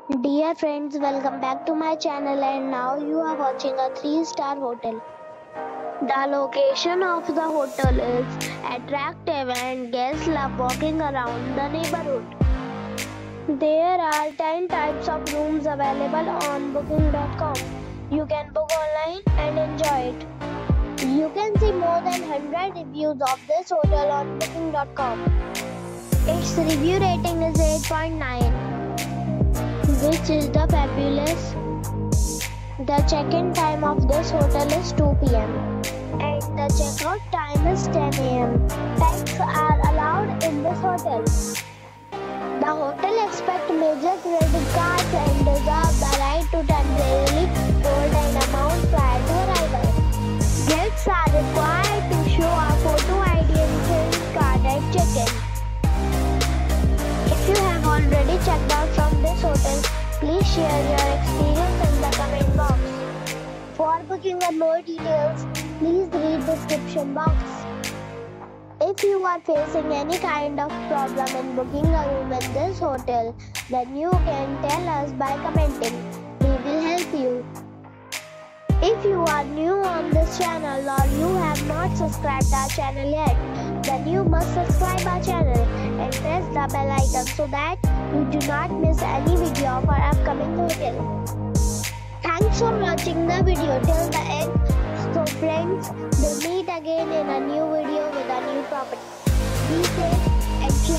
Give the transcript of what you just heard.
Dear friends, welcome back to my channel and now you are watching a 3-star hotel. The location of the hotel is attractive and guests love walking around the neighborhood. There are 10 types of rooms available on booking.com. You can book online and enjoy it. You can see more than 100 reviews of this hotel on booking.com. Its review rating is 8.9. which is the fabulous. The check-in time of this hotel is 2 p.m. and the check-out time is 10 a.m. Pets are allowed in this hotel. The hotel accepts major credit cards and reserves the right to temporarily hold an amount prior to arrival. Guests are required to show a photo ID and credit card at check-in. If you have already checked out from this hotel, please share your experience in the comment box. For booking or more details, please read the description box. If you are facing any kind of problem in booking a room in this hotel, then you can tell us by commenting. We will help you. If you are new on this channel or you have not subscribed our channel yet, then you must subscribe our channel and press the bell icon so that you do not miss any video of our upcoming hotel. Thanks for watching the video till the end. So friends, we'll meet again in a new video with a new property. Be safe and